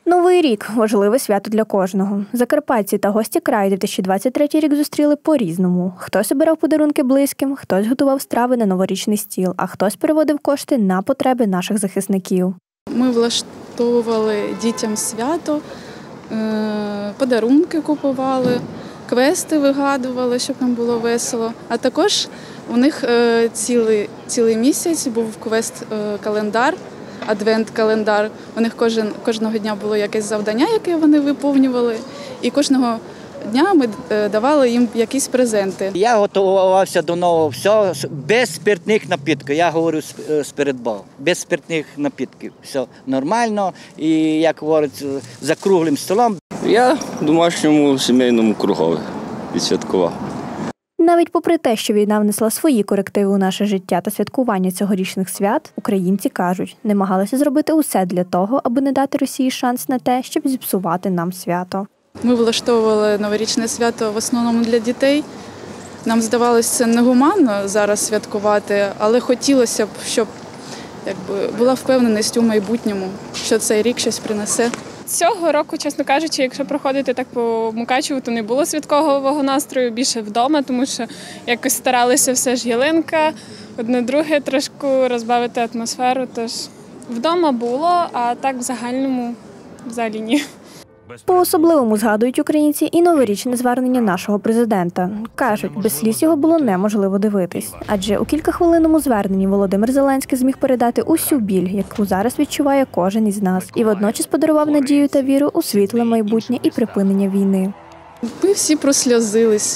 Новий рік – важливе свято для кожного. Закарпатці та гості краю 2023 рік зустріли по-різному. Хтось обирав подарунки близьким, хтось готував страви на новорічний стіл, а хтось переводив кошти на потреби наших захисників. Ми влаштовували дітям свято, подарунки купували, квести вигадували, щоб нам було весело. А також у них цілий місяць був квест-календар, адвент-календар. У них кожного дня було якесь завдання, яке вони виповнювали, і кожного дня ми давали їм якісь презенти. Я готувався до нового всього без спиртних напідків. Я говорю перед Богом. Без спиртних напідків. Все нормально і, як говорять, за круглим столом. Я в домашньому сімейному кругові відсвяткував. Навіть попри те, що війна внесла свої корективи у наше життя та святкування цьогорічних свят, українці кажуть, намагалися зробити усе для того, аби не дати Росії шанс на те, щоб зіпсувати нам свято. Ми влаштовували новорічне свято в основному для дітей. Нам здавалося, це негуманно зараз святкувати, але хотілося б, щоб була впевненість у майбутньому, що цей рік щось принесе. Цього року, чесно кажучи, якщо проходити так по Мукачеву, то не було святкового настрою, більше вдома, тому що якось старалися все ж ялинка, одне-друге трошки розбавити атмосферу, тож вдома було, а так в загальному взагалі ні. По-особливому згадують українці і новорічне звернення нашого президента. Кажуть, без сліз його було неможливо дивитись. Адже у кількахвилинному зверненні Володимир Зеленський зміг передати усю біль, яку зараз відчуває кожен із нас. І водночас подарував надію та віру у світле майбутнє і припинення війни. Ми всі просльозились.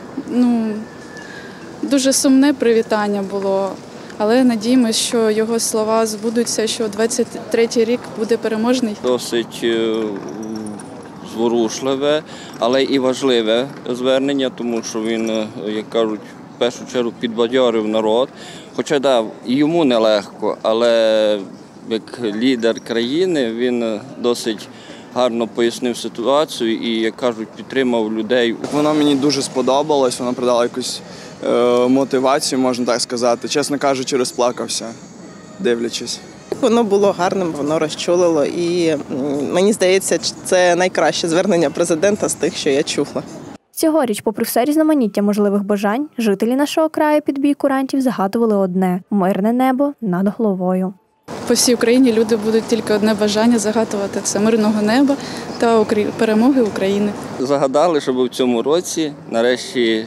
Дуже сумне привітання було. Але надіємося, що його слова збудуться, що 23-й рік буде переможний. Досить зворушливе, але і важливе звернення, тому що він, як кажуть, в першу чергу підбадьорив народ. Хоча, йому нелегко, але як лідер країни він досить гарно пояснив ситуацію і, як кажуть, підтримав людей. Воно мені дуже сподобалось, воно придало якусь мотивацію, можна так сказати. Чесно кажучи, розплакався, дивлячись. Воно було гарним, воно розчулило і мені здається, це найкраще звернення президента з тих, що я чула. Цьогоріч, попри все різноманіття можливих бажань, жителі нашого краю під бій курантів загадували одне – мирне небо над головою. По всій Україні люди будуть тільки одне бажання загадувати – це мирного неба та перемоги України. Загадали, щоб в цьому році нарешті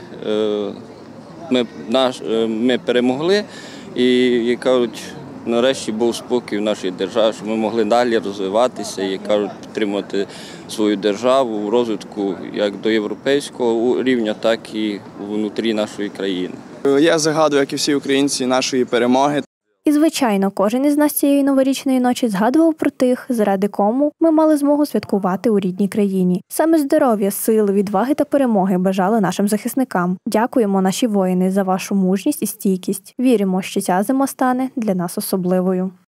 ми перемогли і, як кажуть, нарешті був спокій в нашій державі, щоб ми могли далі розвиватися і, кажуть, підтримувати свою державу у розвитку як до європейського рівня, так і внутрі нашої країни. Я загадую, як і всі українці, нашої перемоги. І, звичайно, кожен із нас цієї новорічної ночі згадував про тих, заради кому ми мали змогу святкувати у рідній країні. Саме здоров'я, сили, відваги та перемоги бажали нашим захисникам. Дякуємо, наші воїни, за вашу мужність і стійкість. Віримо, що ця зима стане для нас особливою.